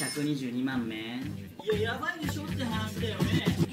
122万名。 いや、やばいでしょって話だよね。